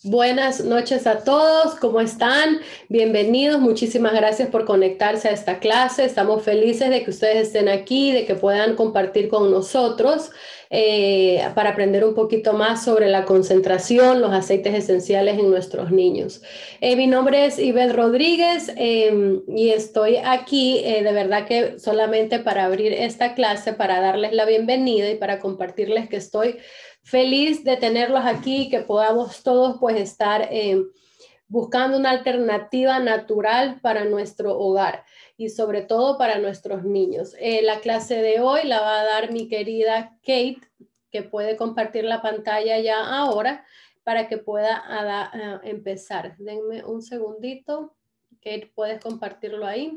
Buenas noches a todos, ¿cómo están? Bienvenidos, muchísimas gracias por conectarse a esta clase. Estamos felices de que ustedes estén aquí, de que puedan compartir con nosotros para aprender un poquito más sobre la concentración, los aceites esenciales en nuestros niños. Mi nombre es Ivette Rodríguez y estoy aquí de verdad que solamente para abrir esta clase, para darles la bienvenida y para compartirles que estoy feliz de tenerlos aquí, que podamos todos pues estar buscando una alternativa natural para nuestro hogar y sobre todo para nuestros niños. La clase de hoy la va a dar mi querida Kate, que puede compartir la pantalla ya ahora para que pueda empezar. Denme un segundito. Kate, ¿puedes compartirlo ahí?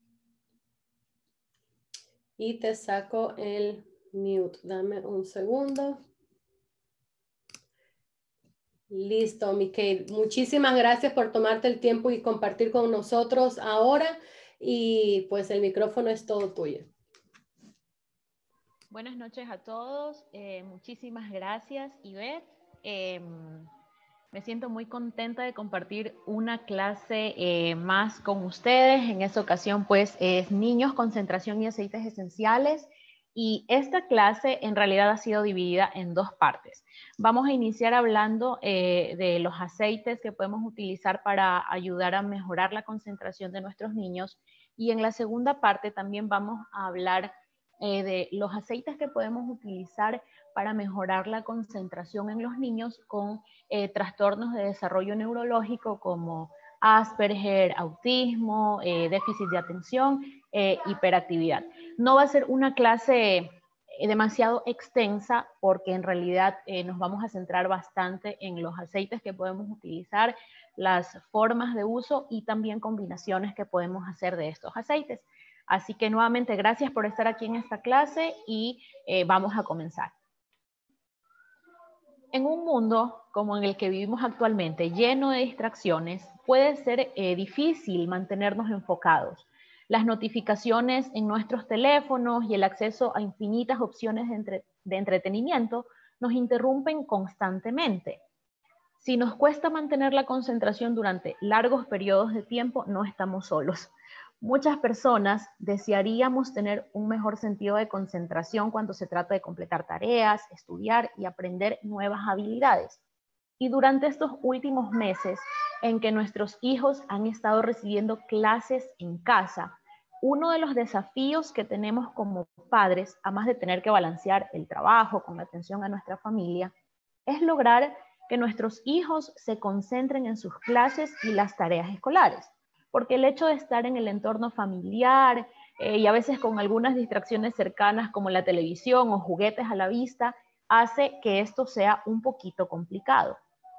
Y te saco el mute. Dame un segundo. Listo, Miquel. Muchísimas gracias por tomarte el tiempo y compartir con nosotros ahora. Y pues el micrófono es todo tuyo. Buenas noches a todos. Muchísimas gracias, Ivette. Me siento muy contenta de compartir una clase más con ustedes. En esta ocasión, pues, es Niños, Concentración y Aceites Esenciales. Y esta clase en realidad ha sido dividida en dos partes. Vamos a iniciar hablando de los aceites que podemos utilizar para ayudar a mejorar la concentración de nuestros niños. Y en la segunda parte también vamos a hablar de los aceites que podemos utilizar para mejorar la concentración en los niños con trastornos de desarrollo neurológico como Asperger, autismo, déficit de atención, hiperactividad. No va a ser una clase demasiado extensa porque en realidad nos vamos a centrar bastante en los aceites que podemos utilizar, las formas de uso y también combinaciones que podemos hacer de estos aceites. Así que nuevamente gracias por estar aquí en esta clase y vamos a comenzar. En un mundo como en el que vivimos actualmente, lleno de distracciones, puede ser difícil mantenernos enfocados. Las notificaciones en nuestros teléfonos y el acceso a infinitas opciones de entretenimiento nos interrumpen constantemente. Si nos cuesta mantener la concentración durante largos periodos de tiempo, no estamos solos. Muchas personas desearíamos tener un mejor sentido de concentración cuando se trata de completar tareas, estudiar y aprender nuevas habilidades. Y durante estos últimos meses en que nuestros hijos han estado recibiendo clases en casa, uno de los desafíos que tenemos como padres, además de tener que balancear el trabajo con la atención a nuestra familia, es lograr que nuestros hijos se concentren en sus clases y las tareas escolares. Porque el hecho de estar en el entorno familiar y a veces con algunas distracciones cercanas como la televisión o juguetes a la vista, hace que esto sea un poquito complicado.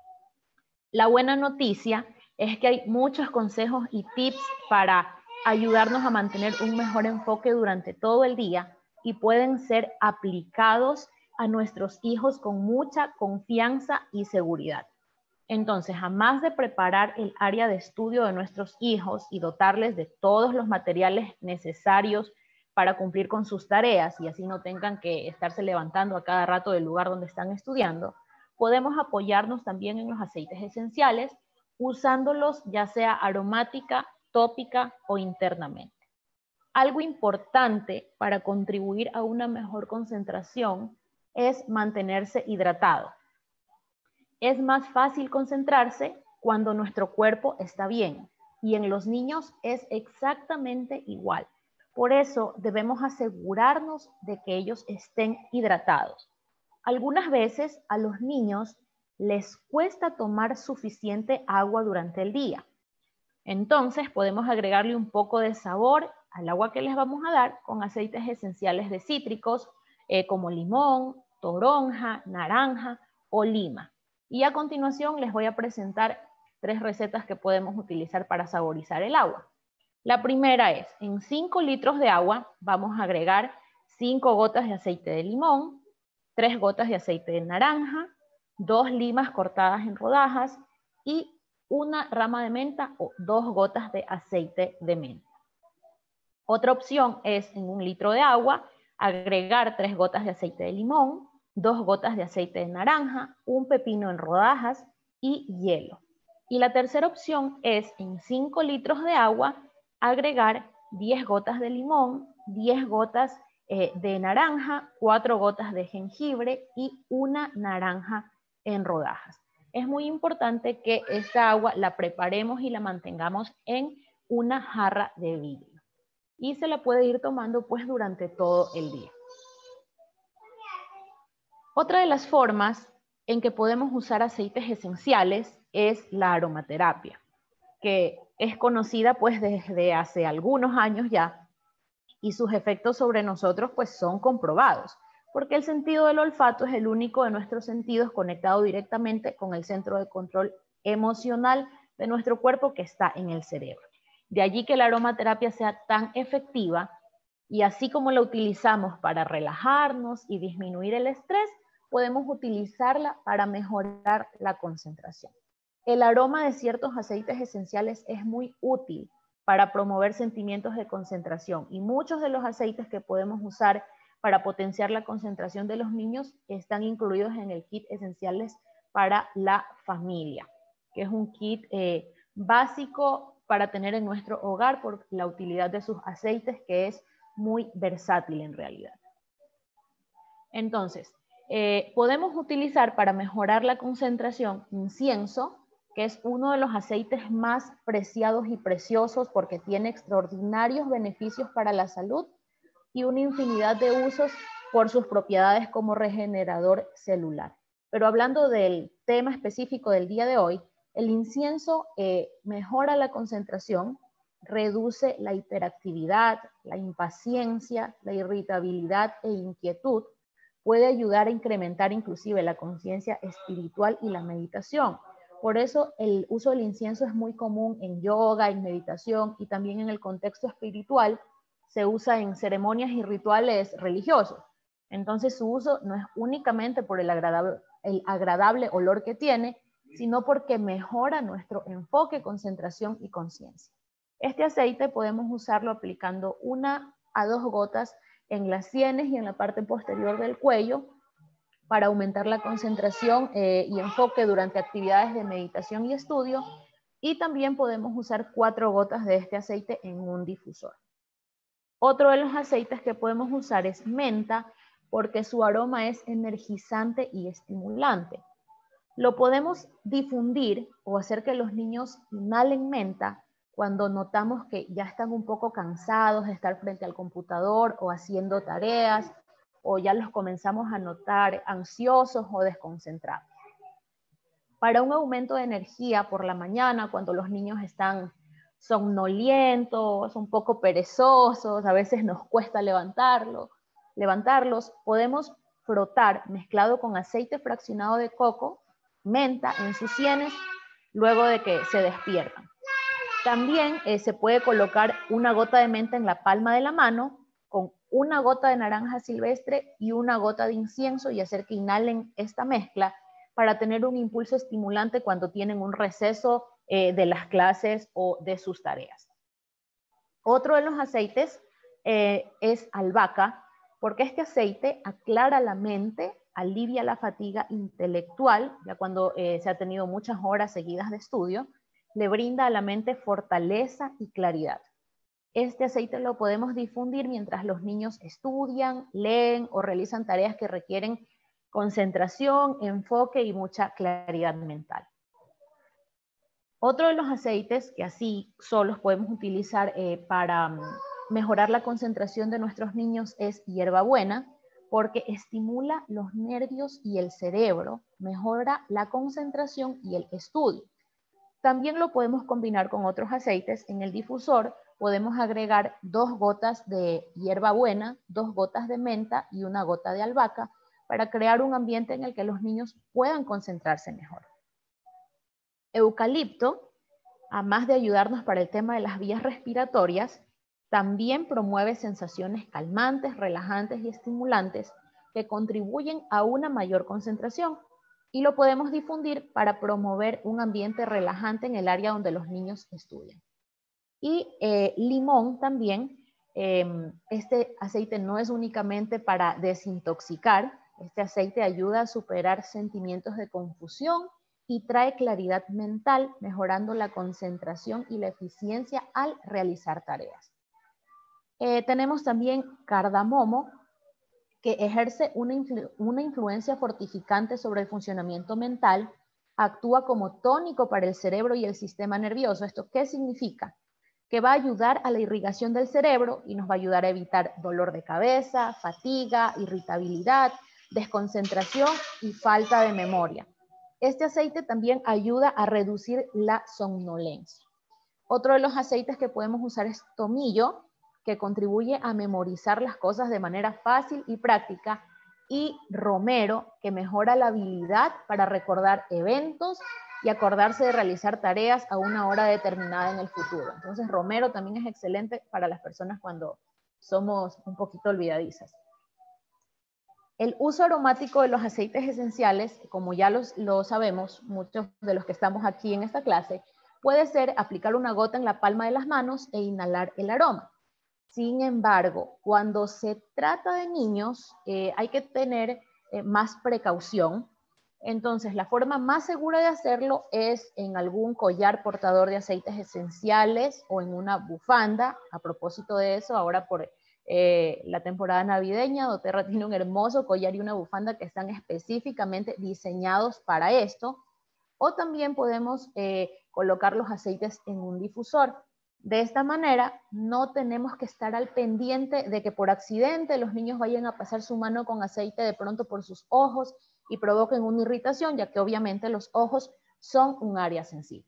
La buena noticia es que hay muchos consejos y tips para ayudarnos a mantener un mejor enfoque durante todo el día y pueden ser aplicados a nuestros hijos con mucha confianza y seguridad. Entonces, además de preparar el área de estudio de nuestros hijos y dotarles de todos los materiales necesarios para cumplir con sus tareas y así no tengan que estarse levantando a cada rato del lugar donde están estudiando, podemos apoyarnos también en los aceites esenciales usándolos ya sea aromática, tópica o internamente. Algo importante para contribuir a una mejor concentración es mantenerse hidratado. Es más fácil concentrarse cuando nuestro cuerpo está bien y en los niños es exactamente igual. Por eso debemos asegurarnos de que ellos estén hidratados. Algunas veces a los niños les cuesta tomar suficiente agua durante el día. Entonces podemos agregarle un poco de sabor al agua que les vamos a dar con aceites esenciales de cítricos como limón, toronja, naranja o lima. Y a continuación les voy a presentar 3 recetas que podemos utilizar para saborizar el agua. La primera es, en 5 litros de agua vamos a agregar 5 gotas de aceite de limón, 3 gotas de aceite de naranja, 2 limas cortadas en rodajas y una rama de menta o 2 gotas de aceite de menta. Otra opción es, en 1 litro de agua, agregar 3 gotas de aceite de limón, 2 gotas de aceite de naranja, un pepino en rodajas y hielo. Y la tercera opción es en 5 litros de agua agregar 10 gotas de limón, 10 gotas de naranja, 4 gotas de jengibre y una naranja en rodajas. Es muy importante que esta agua la preparemos y la mantengamos en una jarra de vidrio. Y se la puede ir tomando pues durante todo el día. Otra de las formas en que podemos usar aceites esenciales es la aromaterapia, que es conocida pues desde hace algunos años ya, y sus efectos sobre nosotros pues son comprobados, porque el sentido del olfato es el único de nuestros sentidos conectado directamente con el centro de control emocional de nuestro cuerpo que está en el cerebro. De allí que la aromaterapia sea tan efectiva, y así como la utilizamos para relajarnos y disminuir el estrés, podemos utilizarla para mejorar la concentración. El aroma de ciertos aceites esenciales es muy útil para promover sentimientos de concentración, y muchos de los aceites que podemos usar para potenciar la concentración de los niños están incluidos en el kit esenciales para la familia, que es un kit básico para tener en nuestro hogar por la utilidad de sus aceites, que es muy versátil en realidad. Entonces, podemos utilizar para mejorar la concentración incienso, que es uno de los aceites más preciados y preciosos porque tiene extraordinarios beneficios para la salud y una infinidad de usos por sus propiedades como regenerador celular. Pero hablando del tema específico del día de hoy, el incienso mejora la concentración, reduce la hiperactividad, la impaciencia, la irritabilidad e inquietud, puede ayudar a incrementar inclusive la conciencia espiritual y la meditación. Por eso el uso del incienso es muy común en yoga, en meditación y también en el contexto espiritual. Se usa en ceremonias y rituales religiosos. Entonces su uso no es únicamente por el agradable olor que tiene, sino porque mejora nuestro enfoque, concentración y conciencia. Este aceite podemos usarlo aplicando 1 a 2 gotas en las sienes y en la parte posterior del cuello para aumentar la concentración y enfoque durante actividades de meditación y estudio, y también podemos usar 4 gotas de este aceite en un difusor. Otro de los aceites que podemos usar es menta, porque su aroma es energizante y estimulante. Lo podemos difundir o hacer que los niños inhalen menta cuando notamos que ya están un poco cansados de estar frente al computador o haciendo tareas, o ya los comenzamos a notar ansiosos o desconcentrados. Para un aumento de energía por la mañana, cuando los niños están somnolientos, un poco perezosos, a veces nos cuesta levantarlos, podemos frotar mezclado con aceite fraccionado de coco, menta en sus sienes, luego de que se despiertan. También se puede colocar 1 gota de menta en la palma de la mano con 1 gota de naranja silvestre y 1 gota de incienso y hacer que inhalen esta mezcla para tener un impulso estimulante cuando tienen un receso de las clases o de sus tareas. Otro de los aceites es albahaca, porque este aceite aclara la mente, alivia la fatiga intelectual, ya cuando se ha tenido muchas horas seguidas de estudio, le brinda a la mente fortaleza y claridad. Este aceite lo podemos difundir mientras los niños estudian, leen o realizan tareas que requieren concentración, enfoque y mucha claridad mental. Otro de los aceites que así solos podemos utilizar para mejorar la concentración de nuestros niños es hierbabuena, porque estimula los nervios y el cerebro, mejora la concentración y el estudio. También lo podemos combinar con otros aceites. En el difusor podemos agregar 2 gotas de hierbabuena, 2 gotas de menta y 1 gota de albahaca para crear un ambiente en el que los niños puedan concentrarse mejor. Eucalipto, además de ayudarnos para el tema de las vías respiratorias, también promueve sensaciones calmantes, relajantes y estimulantes que contribuyen a una mayor concentración, y lo podemos difundir para promover un ambiente relajante en el área donde los niños estudian. Y limón también, este aceite no es únicamente para desintoxicar, este aceite ayuda a superar sentimientos de confusión y trae claridad mental, mejorando la concentración y la eficiencia al realizar tareas. Tenemos también cardamomo, que ejerce una influencia fortificante sobre el funcionamiento mental, actúa como tónico para el cerebro y el sistema nervioso. ¿Esto qué significa? Que va a ayudar a la irrigación del cerebro y nos va a ayudar a evitar dolor de cabeza, fatiga, irritabilidad, desconcentración y falta de memoria. Este aceite también ayuda a reducir la somnolencia. Otro de los aceites que podemos usar es tomillo, que contribuye a memorizar las cosas de manera fácil y práctica, y romero, que mejora la habilidad para recordar eventos y acordarse de realizar tareas a una hora determinada en el futuro. Entonces, romero también es excelente para las personas cuando somos un poquito olvidadizas. El uso aromático de los aceites esenciales, como ya lo sabemos, muchos de los que estamos aquí en esta clase, puede ser aplicar una gota en la palma de las manos e inhalar el aroma. Sin embargo, cuando se trata de niños, hay que tener más precaución. Entonces, la forma más segura de hacerlo es en algún collar portador de aceites esenciales o en una bufanda. A propósito de eso, ahora por la temporada navideña, doTERRA tiene un hermoso collar y una bufanda que están específicamente diseñados para esto. O también podemos colocar los aceites en un difusor. De esta manera, no tenemos que estar al pendiente de que por accidente los niños vayan a pasar su mano con aceite de pronto por sus ojos y provoquen una irritación, ya que obviamente los ojos son un área sensible.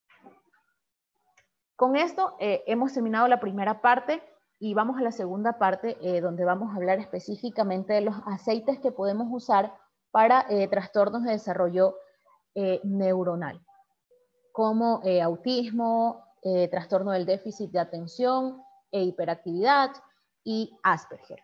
Con esto hemos terminado la primera parte y vamos a la segunda parte, donde vamos a hablar específicamente de los aceites que podemos usar para trastornos de desarrollo neuronal, como autismo, trastorno del déficit de atención e hiperactividad y Asperger.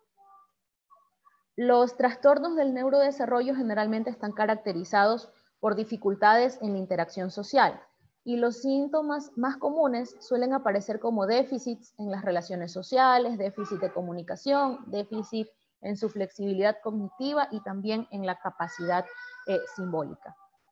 Los trastornos del neurodesarrollo generalmente están caracterizados por dificultades en la interacción social y los síntomas más comunes suelen aparecer como déficits en las relaciones sociales, déficit de comunicación, déficit en su flexibilidad cognitiva y también en la capacidad simbólica.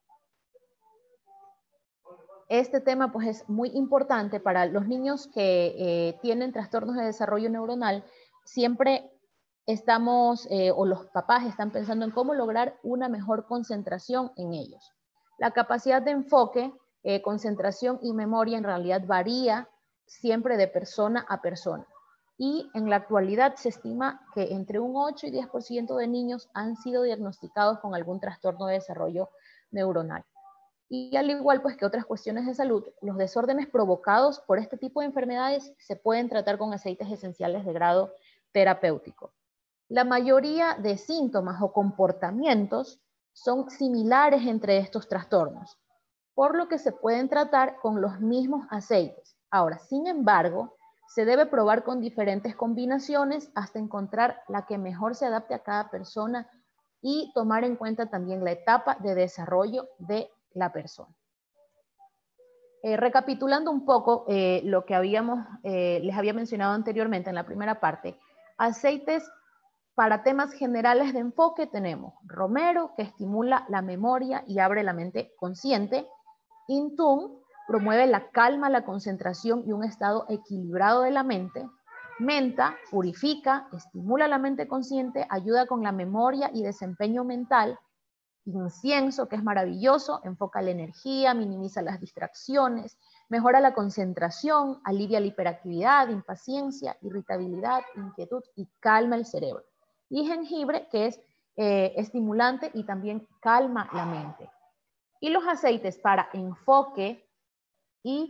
Este tema pues es muy importante para los niños que tienen trastornos de desarrollo neuronal. Siempre estamos, o los papás están pensando en cómo lograr una mejor concentración en ellos. La capacidad de enfoque, concentración y memoria en realidad varía siempre de persona a persona. Y en la actualidad se estima que entre un 8 y 10% de niños han sido diagnosticados con algún trastorno de desarrollo neuronal. Y al igual pues que otras cuestiones de salud, los desórdenes provocados por este tipo de enfermedades se pueden tratar con aceites esenciales de grado terapéutico. La mayoría de síntomas o comportamientos son similares entre estos trastornos, por lo que se pueden tratar con los mismos aceites. Ahora, sin embargo, se debe probar con diferentes combinaciones hasta encontrar la que mejor se adapte a cada persona y tomar en cuenta también la etapa de desarrollo de la persona. Recapitulando un poco lo que les había mencionado anteriormente en la primera parte, aceites para temas generales de enfoque tenemos romero, que estimula la memoria y abre la mente consciente; Intum promueve la calma, la concentración y un estado equilibrado de la mente; menta purifica, estimula la mente consciente, ayuda con la memoria y desempeño mental; incienso, que es maravilloso, enfoca la energía, minimiza las distracciones, mejora la concentración, alivia la hiperactividad, impaciencia, irritabilidad, inquietud y calma el cerebro; y jengibre, que es estimulante y también calma la mente. Y los aceites para enfoque y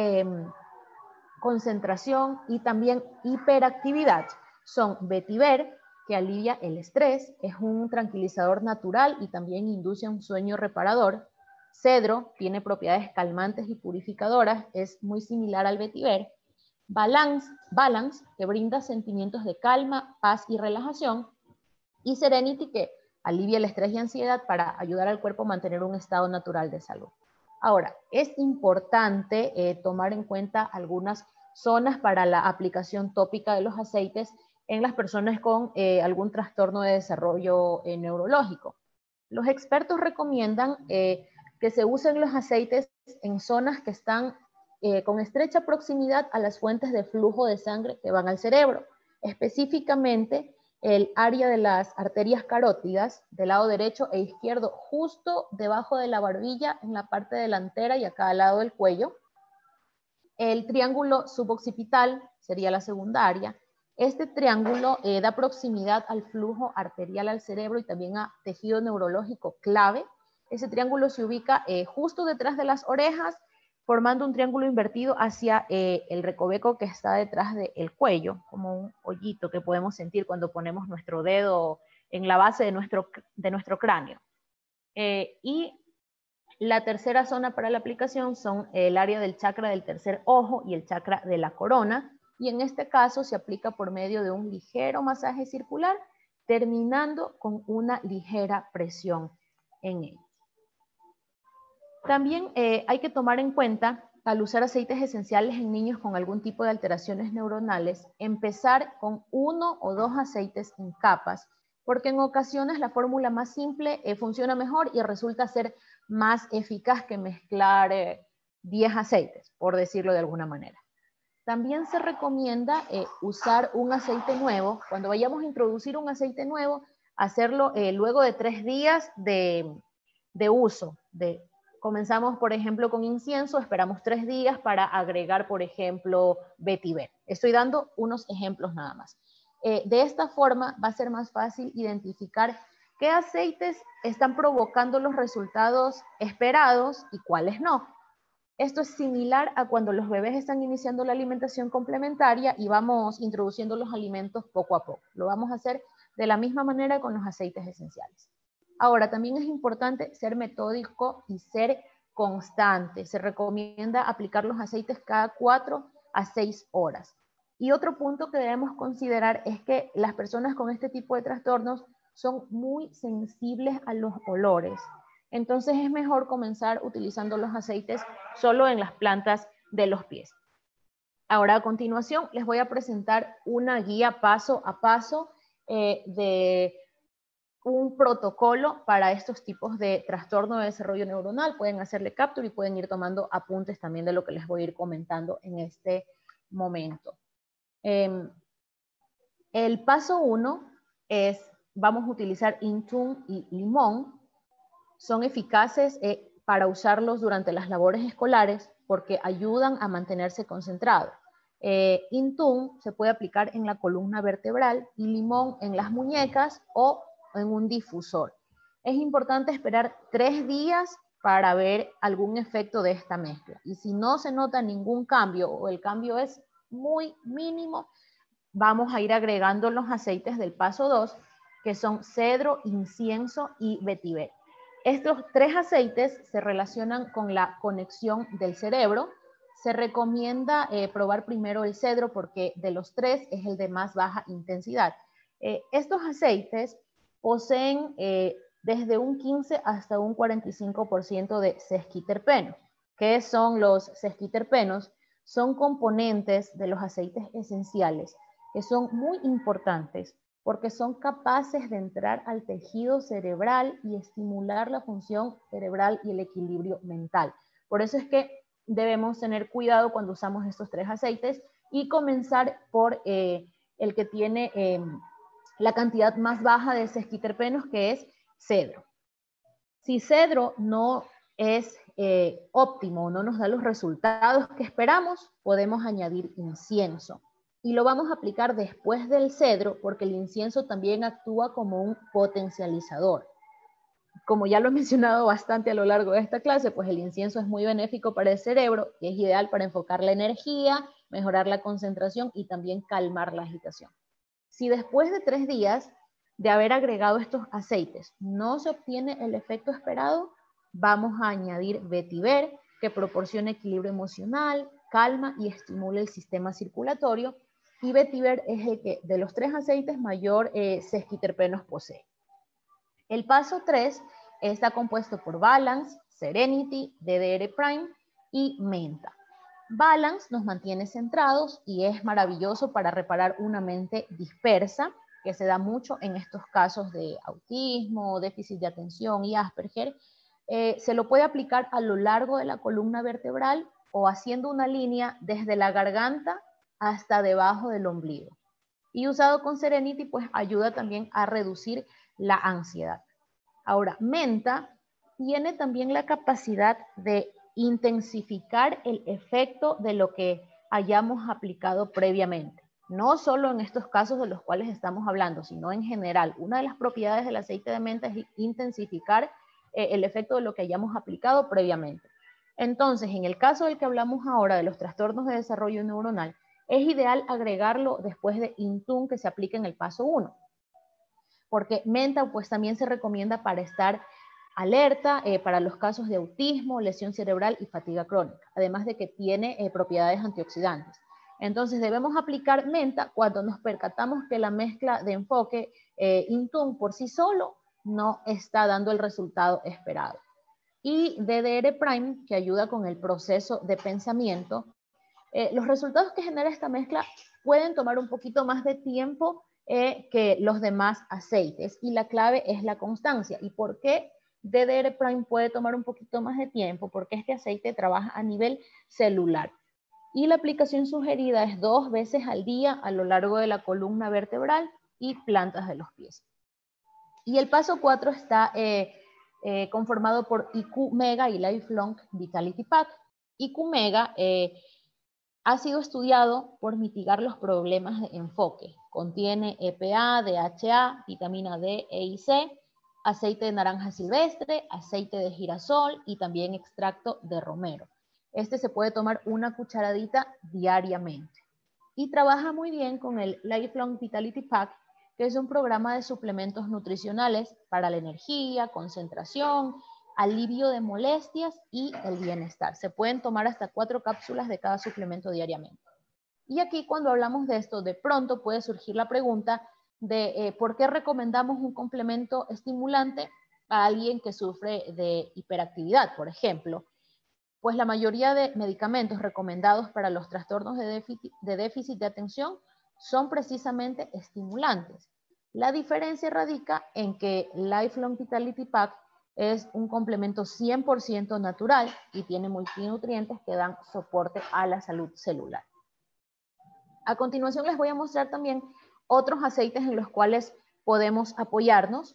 concentración y también hiperactividad son vetiver, que alivia el estrés, es un tranquilizador natural y también induce un sueño reparador; cedro tiene propiedades calmantes y purificadoras, es muy similar al vetiver; balance, que brinda sentimientos de calma, paz y relajación; y serenity, que alivia el estrés y ansiedad para ayudar al cuerpo a mantener un estado natural de salud. Ahora, es importante tomar en cuenta algunas zonas para la aplicación tópica de los aceites en las personas con algún trastorno de desarrollo neurológico. Los expertos recomiendan que se usen los aceites en zonas que están con estrecha proximidad a las fuentes de flujo de sangre que van al cerebro, específicamente el área de las arterias carótidas del lado derecho e izquierdo, justo debajo de la barbilla, en la parte delantera y acá al lado del cuello. El triángulo suboccipital sería la segunda área. Este triángulo da proximidad al flujo arterial al cerebro y también a tejido neurológico clave. Ese triángulo se ubica justo detrás de las orejas, formando un triángulo invertido hacia el recoveco que está detrás del cuello, como un hoyito que podemos sentir cuando ponemos nuestro dedo en la base de nuestro cráneo. Y la tercera zona para la aplicación son el área del chakra del tercer ojo y el chakra de la corona, y en este caso se aplica por medio de un ligero masaje circular, terminando con una ligera presión en él. También hay que tomar en cuenta, al usar aceites esenciales en niños con algún tipo de alteraciones neuronales, empezar con 1 o 2 aceites en capas, porque en ocasiones la fórmula más simple funciona mejor y resulta ser más eficaz que mezclar 10 aceites, por decirlo de alguna manera. También se recomienda usar un aceite nuevo. Cuando vayamos a introducir un aceite nuevo, hacerlo luego de 3 días de uso. Comenzamos, por ejemplo, con incienso, esperamos 3 días para agregar, por ejemplo, vetiver. Estoy dando unos ejemplos nada más. De esta forma va a ser más fácil identificar qué aceites están provocando los resultados esperados y cuáles no. Esto es similar a cuando los bebés están iniciando la alimentación complementaria y vamos introduciendo los alimentos poco a poco. Lo vamos a hacer de la misma manera con los aceites esenciales. Ahora, también es importante ser metódico y ser constante. Se recomienda aplicar los aceites cada 4 a 6 horas. Y otro punto que debemos considerar es que las personas con este tipo de trastornos son muy sensibles a los olores. Entonces es mejor comenzar utilizando los aceites solo en las plantas de los pies. Ahora, a continuación, les voy a presentar una guía paso a paso de un protocolo para estos tipos de trastorno de desarrollo neuronal. Pueden hacerle capture y pueden ir tomando apuntes también de lo que les voy a ir comentando en este momento. El paso 1 es, vamos a utilizar Intune y limón. Son eficaces para usarlos durante las labores escolares porque ayudan a mantenerse concentrado. Intune se puede aplicar en la columna vertebral y limón en las muñecas o en un difusor. Es importante esperar 3 días para ver algún efecto de esta mezcla. Y si no se nota ningún cambio o el cambio es muy mínimo, vamos a ir agregando los aceites del paso 2, que son cedro, incienso y vetiver. Estos 3 aceites se relacionan con la conexión del cerebro. Se recomienda probar primero el cedro porque de los 3 es el de más baja intensidad. Estos aceites poseen desde un 15 hasta un 45% de sesquiterpenos. ¿Qué son los sesquiterpenos? Son componentes de los aceites esenciales que son muy importantes porque son capaces de entrar al tejido cerebral y estimular la función cerebral y el equilibrio mental. Por eso es que debemos tener cuidado cuando usamos estos 3 aceites y comenzar por el que tiene la cantidad más baja de sesquiterpenos, que es cedro. Si cedro no es óptimo, no nos da los resultados que esperamos, podemos añadir incienso. Y lo vamos a aplicar después del cedro porque el incienso también actúa como un potencializador. Como ya lo he mencionado bastante a lo largo de esta clase, pues el incienso es muy benéfico para el cerebro y es ideal para enfocar la energía, mejorar la concentración y también calmar la agitación. Si después de 3 días de haber agregado estos aceites no se obtiene el efecto esperado, vamos a añadir vetiver, que proporciona equilibrio emocional, calma y estimula el sistema circulatorio. Y vetiver es el que de los 3 aceites mayor sesquiterpenos posee. El paso 3 está compuesto por Balance, Serenity, DDR Prime y Menta. Balance nos mantiene centrados y es maravilloso para reparar una mente dispersa, que se da mucho en estos casos de autismo, déficit de atención y Asperger. se lo puede aplicar a lo largo de la columna vertebral o haciendo una línea desde la garganta hasta debajo del ombligo. Y usado con Serenity, pues ayuda también a reducir la ansiedad. Ahora, menta tiene también la capacidad de intensificar el efecto de lo que hayamos aplicado previamente. No solo en estos casos de los cuales estamos hablando, sino en general. Una de las propiedades del aceite de menta es intensificar el efecto de lo que hayamos aplicado previamente. Entonces, en el caso del que hablamos ahora de los trastornos de desarrollo neuronal, es ideal agregarlo después de Intun que se aplica en el paso 1. Porque menta pues también se recomienda para estar alerta para los casos de autismo, lesión cerebral y fatiga crónica, además de que tiene propiedades antioxidantes. Entonces debemos aplicar menta cuando nos percatamos que la mezcla de enfoque Intun por sí solo no está dando el resultado esperado. Y DDR Prime, que ayuda con el proceso de pensamiento, los resultados que genera esta mezcla pueden tomar un poquito más de tiempo que los demás aceites, y la clave es la constancia. ¿Y por qué DDR Prime puede tomar un poquito más de tiempo? Porque este aceite trabaja a nivel celular y la aplicación sugerida es 2 veces al día a lo largo de la columna vertebral y plantas de los pies. Y el paso 4 está conformado por IQ Mega y Lifelong Vitality Pack. IQ Mega ha sido estudiado por mitigar los problemas de enfoque. Contiene EPA, DHA, vitamina D, E y C, aceite de naranja silvestre, aceite de girasol y también extracto de romero. Este se puede tomar una cucharadita diariamente. Y trabaja muy bien con el Lifelong Vitality Pack, que es un programa de suplementos nutricionales para la energía, concentración, alivio de molestias y el bienestar. Se pueden tomar hasta 4 cápsulas de cada suplemento diariamente. Y aquí cuando hablamos de esto, de pronto puede surgir la pregunta de por qué recomendamos un complemento estimulante a alguien que sufre de hiperactividad, por ejemplo. Pues la mayoría de medicamentos recomendados para los trastornos de déficit de atención son precisamente estimulantes. La diferencia radica en que Lifelong Vitality Pack es un complemento 100% natural y tiene multinutrientes que dan soporte a la salud celular. A continuación les voy a mostrar también otros aceites en los cuales podemos apoyarnos.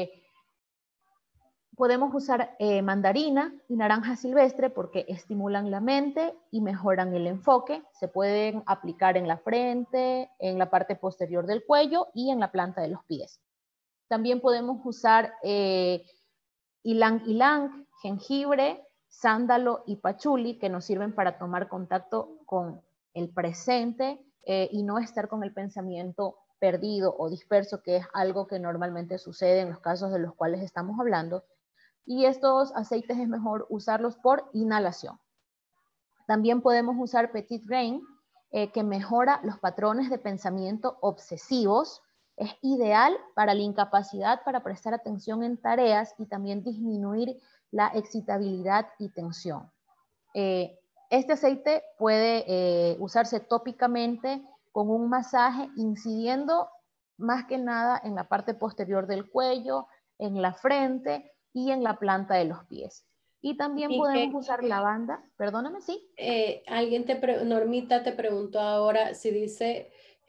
Podemos usar mandarina y naranja silvestre porque estimulan la mente y mejoran el enfoque. Se pueden aplicar en la frente, en la parte posterior del cuello y en la planta de los pies. También podemos usar ylang ylang, jengibre, sándalo y pachuli, que nos sirven para tomar contacto con el presente y no estar con el pensamiento perdido o disperso, que es algo que normalmente sucede en los casos de los cuales estamos hablando. Y estos aceites es mejor usarlos por inhalación. También podemos usar Petit Grain, que mejora los patrones de pensamiento obsesivos. Es ideal para la incapacidad para prestar atención en tareas y también disminuir la excitabilidad y tensión. Este aceite puede usarse tópicamente con un masaje, incidiendo más que nada en la parte posterior del cuello, en la frente y en la planta de los pies. Y también podemos usar lavanda. Perdóname, sí. Normita te preguntó ahora si dice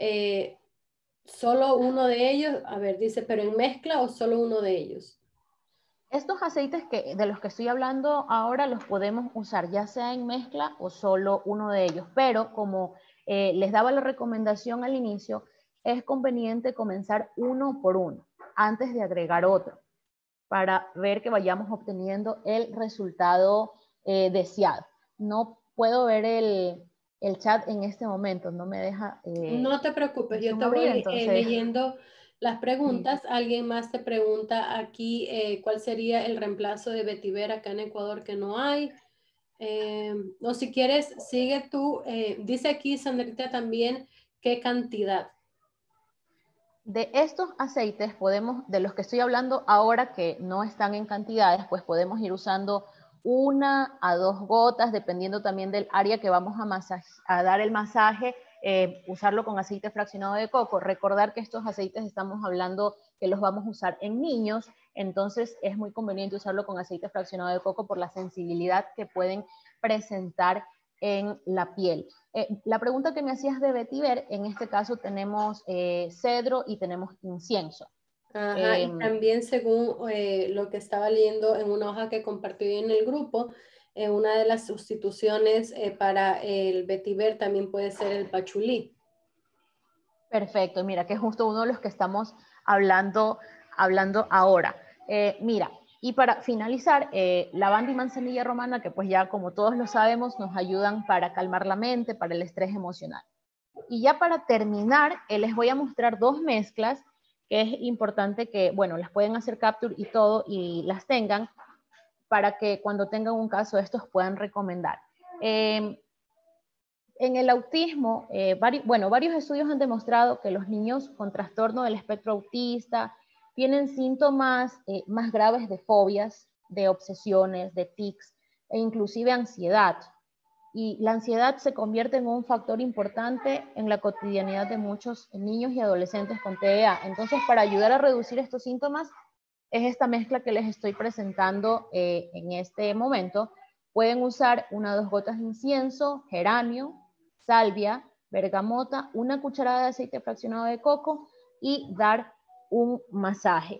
solo uno de ellos. A ver, dice, ¿pero en mezcla o solo uno de ellos? Estos aceites de los que estoy hablando ahora los podemos usar ya sea en mezcla o solo uno de ellos, pero como les daba la recomendación al inicio, es conveniente comenzar uno por uno antes de agregar otro, para ver que vayamos obteniendo el resultado deseado. No puedo ver el chat en este momento, no me deja... no te preocupes, yo te voy leyendo las preguntas. Alguien más te pregunta aquí cuál sería el reemplazo de vetiver acá en Ecuador que no hay. O si quieres, sigue tú. Dice aquí Sandrita también qué cantidad. De estos aceites de los que estoy hablando ahora que no están en cantidades, pues podemos ir usando 1 a 2 gotas, dependiendo también del área que vamos a dar el masaje, usarlo con aceite fraccionado de coco. Recordar que estos aceites estamos hablando que los vamos a usar en niños, entonces es muy conveniente usarlo con aceite fraccionado de coco por la sensibilidad que pueden presentar en la piel. La pregunta que me hacías de vetiver, en este caso tenemos cedro y tenemos incienso. Ajá, y también según lo que estaba leyendo en una hoja que compartí en el grupo, una de las sustituciones para el vetiver también puede ser el pachulí. Perfecto, mira, que es justo uno de los que estamos hablando ahora. Mira, y para finalizar, lavanda y manzanilla romana, que pues ya como todos lo sabemos, nos ayudan para calmar la mente, para el estrés emocional. Y ya para terminar, les voy a mostrar dos mezclas que es importante que, bueno, las pueden hacer capture y todo y las tengan para que cuando tengan un caso estos puedan recomendar. En el autismo, varios estudios han demostrado que los niños con trastorno del espectro autista tienen síntomas más graves de fobias, de obsesiones, de tics e inclusive ansiedad. Y la ansiedad se convierte en un factor importante en la cotidianidad de muchos niños y adolescentes con TEA. Entonces, para ayudar a reducir estos síntomas, es esta mezcla que les estoy presentando en este momento. Pueden usar 1 o 2 gotas de incienso, geranio, salvia, bergamota, una cucharada de aceite fraccionado de coco y dar un masaje.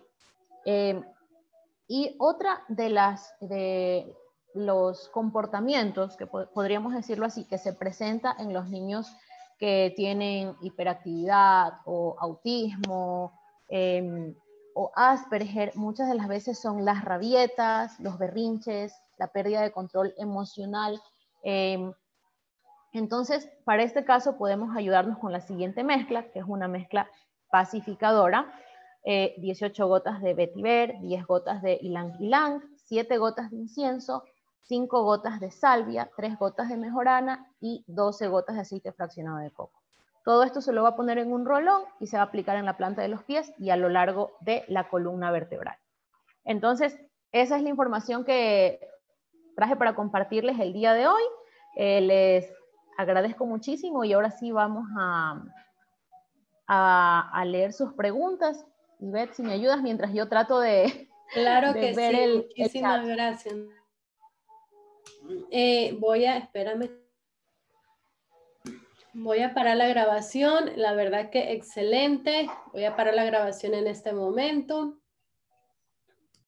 Y otra de los comportamientos, que podríamos decirlo así, que se presenta en los niños que tienen hiperactividad o autismo o Asperger, muchas de las veces son las rabietas, los berrinches, la pérdida de control emocional. Entonces, para este caso podemos ayudarnos con la siguiente mezcla, que es una mezcla pacificadora. 18 gotas de vetiver, 10 gotas de ylang ylang, 7 gotas de incienso, 5 gotas de salvia, 3 gotas de mejorana y 12 gotas de aceite fraccionado de coco. Todo esto se lo va a poner en un rolón y se va a aplicar en la planta de los pies y a lo largo de la columna vertebral. Entonces, esa es la información que traje para compartirles el día de hoy. Les agradezco muchísimo y ahora sí vamos a leer sus preguntas. Ivette, si me ayudas mientras yo trato de, Claro de que ver sí, el muchísimas chat. gracias. Espérame. Voy a parar la grabación, la verdad que excelente. Voy a parar la grabación en este momento.